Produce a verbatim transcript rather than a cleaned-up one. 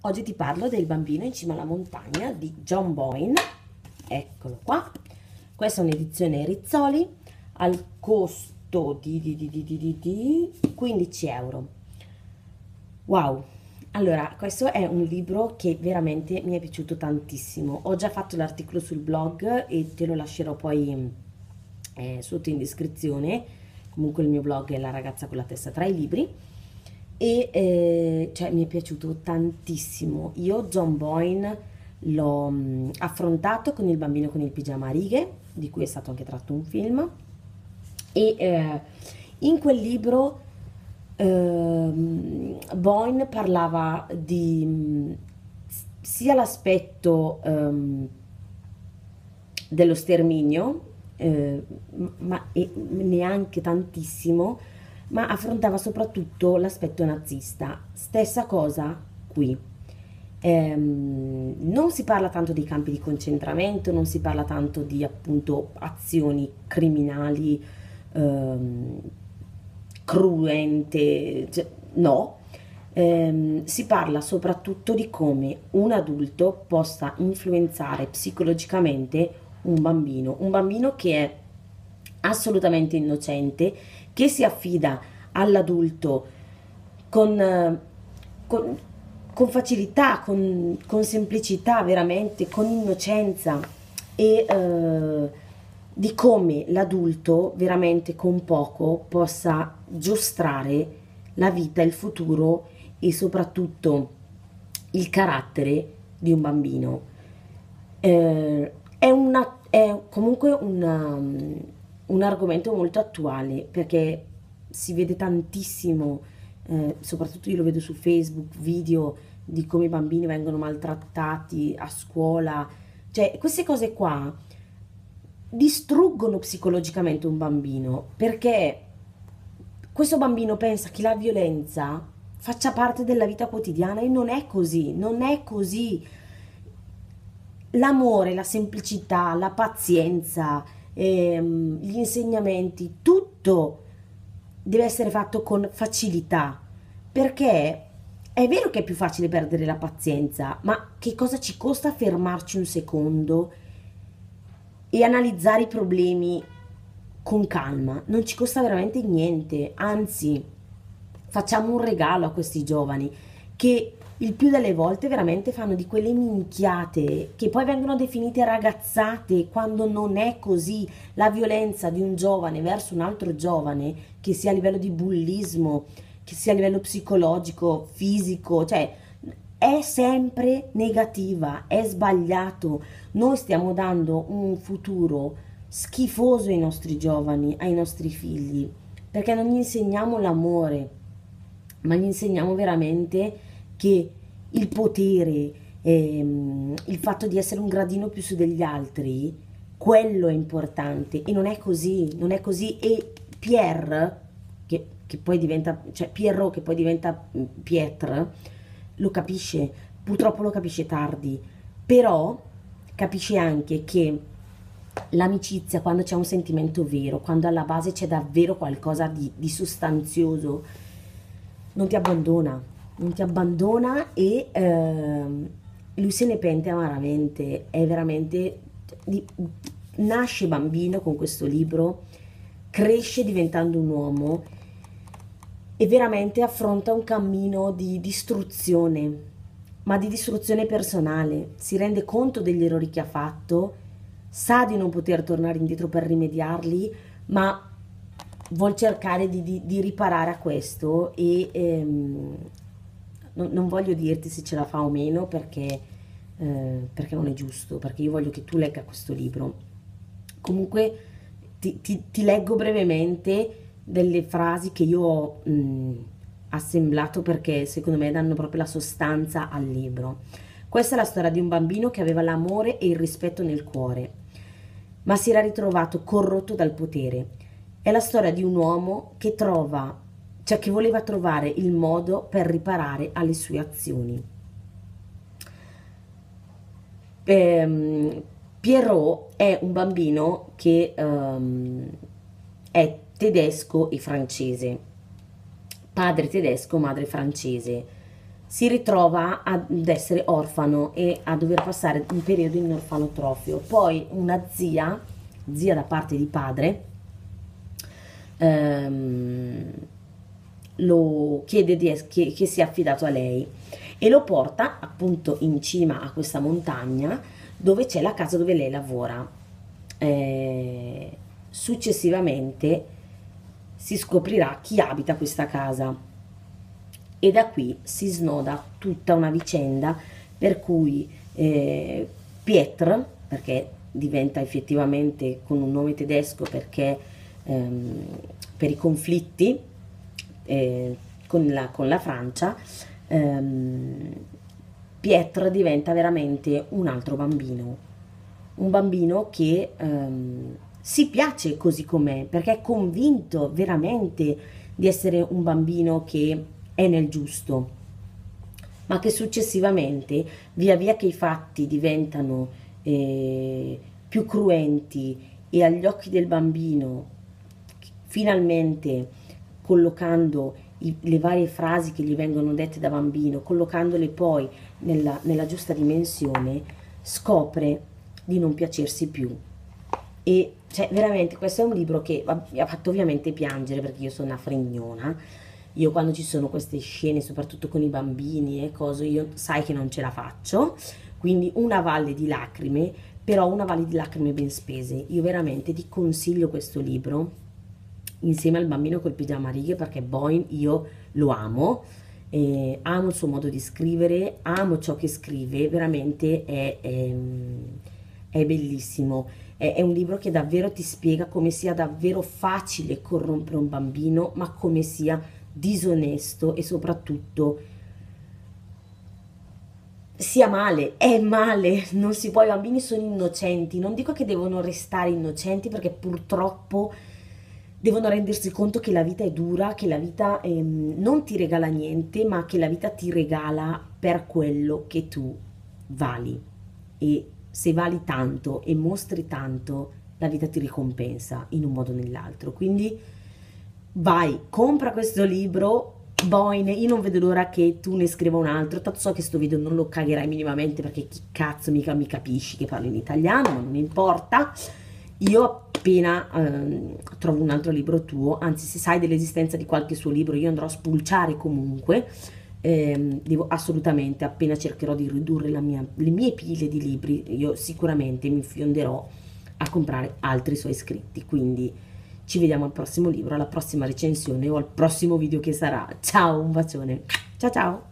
Oggi ti parlo del Bambino in cima alla montagna di John Boyne. Eccolo qua. Questa è un'edizione Rizzoli al costo di, di, di, di, di, di, di quindici euro. Wow! Allora, questo è un libro che veramente mi è piaciuto tantissimo. Ho già fatto l'articolo sul blog e te lo lascerò poi eh, sotto in descrizione. Comunque il mio blog è La ragazza con la testa tra i libri. E eh, cioè, mi è piaciuto tantissimo. Io John Boyne l'ho mh, affrontato con Il bambino con il pigiama a righe, di cui è stato anche tratto un film, e eh, in quel libro ehm, Boyne parlava di mh, sia l'aspetto ehm, dello sterminio, eh, ma e neanche tantissimo, ma affrontava soprattutto l'aspetto nazista. Stessa cosa qui. Ehm, non si parla tanto di campi di concentramento, non si parla tanto di appunto azioni criminali, ehm, cruente, cioè, no. Ehm, si parla soprattutto di come un adulto possa influenzare psicologicamente un bambino, un bambino che è assolutamente innocente, che si affida all'adulto con, eh, con, con facilità, con, con semplicità, veramente, con innocenza e eh, di come l'adulto veramente con poco possa giostrare la vita, il futuro e soprattutto il carattere di un bambino. Eh, è, una, è comunque una, un argomento molto attuale perché si vede tantissimo, eh, soprattutto io lo vedo su Facebook, video di come i bambini vengono maltrattati a scuola, cioè queste cose qua distruggono psicologicamente un bambino perché questo bambino pensa che la violenza faccia parte della vita quotidiana e non è così, non è così. L'amore, la semplicità, la pazienza, ehm, gli insegnamenti, tutto deve essere fatto con facilità, perché è vero che è più facile perdere la pazienza, ma che cosa ci costa fermarci un secondo e analizzare i problemi con calma? Non ci costa veramente niente, anzi, facciamo un regalo a questi giovani che il più delle volte veramente fanno di quelle minchiate che poi vengono definite ragazzate quando non è così. La violenza di un giovane verso un altro giovane, che sia a livello di bullismo, che sia a livello psicologico, fisico, cioè è sempre negativa, è sbagliato. Noi stiamo dando un futuro schifoso ai nostri giovani, ai nostri figli, perché non gli insegniamo l'amore, ma gli insegniamo veramente che il potere, ehm, il fatto di essere un gradino più su degli altri, quello è importante e non è così, non è così. E Pierre, che, che poi diventa, cioè Pierrot che poi diventa mm, Pietre, lo capisce, purtroppo lo capisce tardi, però capisce anche che l'amicizia, quando c'è un sentimento vero, quando alla base c'è davvero qualcosa di, di sostanzioso, non ti abbandona, non ti abbandona e ehm, lui se ne pente amaramente, è veramente, di- nasce bambino con questo libro, cresce diventando un uomo e veramente affronta un cammino di distruzione, ma di distruzione personale, si rende conto degli errori che ha fatto, sa di non poter tornare indietro per rimediarli, ma vuol cercare di, di- di riparare a questo e ehm, non, non voglio dirti se ce la fa o meno perché, eh, perché non è giusto, perché io voglio che tu legga questo libro. Comunque ti, ti- ti leggo brevemente delle frasi che io ho mh, assemblato perché secondo me danno proprio la sostanza al libro. Questa è la storia di un bambino che aveva l'amore e il rispetto nel cuore, ma si era ritrovato corrotto dal potere. È la storia di un uomo che trova, cioè che voleva trovare il modo per riparare alle sue azioni. Ehm, Pierrot è un bambino che ehm, è tedesco e francese, padre tedesco, madre francese. si ritrova ad essere orfano e a dover passare un periodo in orfanotrofio. Poi una zia, zia da parte di padre, ehm, lo chiede di es- che, che sia affidato a lei e lo porta appunto in cima a questa montagna dove c'è la casa dove lei lavora. Eh, successivamente si scoprirà chi abita questa casa e da qui si snoda tutta una vicenda per cui eh, Pietr, perché diventa effettivamente con un nome tedesco perché ehm, per i conflitti eh, con la, con la Francia, ehm, Pietr diventa veramente un altro bambino, un bambino che ehm, si piace così com'è, perché è convinto veramente di essere un bambino che è nel giusto, ma che successivamente, via via che i fatti diventano eh, più cruenti e agli occhi del bambino, finalmente collocando i- le varie frasi che gli vengono dette da bambino, collocandole poi nella, nella giusta dimensione, scopre di non piacersi più. E cioè, veramente, questo è un libro che va- mi ha fatto ovviamente piangere perché io sono una frignona. Io quando ci sono queste scene, soprattutto con i bambini e cose, io sai che non ce la faccio. Quindi una valle di lacrime, però una valle di lacrime ben spese. Io veramente ti consiglio questo libro insieme al bambino col pigiama a righe perché Boyne io lo amo. Eh, amo il suo modo di scrivere, amo ciò che scrive, veramente è, è, è bellissimo. È, è un libro che davvero ti spiega come sia davvero facile corrompere un bambino, ma come sia disonesto e soprattutto sia male, è male, non si può, i bambini sono innocenti, non dico che devono restare innocenti perché purtroppo devono rendersi conto che la vita è dura, che la vita ehm, non ti regala niente, ma che la vita ti regala per quello che tu vali. E se vali tanto e mostri tanto, la vita ti ricompensa in un modo o nell'altro. Quindi vai, compra questo libro. Boine, io non vedo l'ora che tu ne scriva un altro, tanto so che sto video non lo cagherai minimamente perché chi cazzo mica mi capisci che parlo in italiano, ma non importa. Io appena ehm, trovo un altro libro tuo, anzi se sai dell'esistenza di qualche suo libro io andrò a spulciare comunque, ehm, devo assolutamente, appena cercherò di ridurre la mia, le mie pile di libri, io sicuramente mi fionderò a comprare altri suoi scritti, quindi ci vediamo al prossimo libro, alla prossima recensione o al prossimo video che sarà. Ciao, un bacione. Ciao ciao.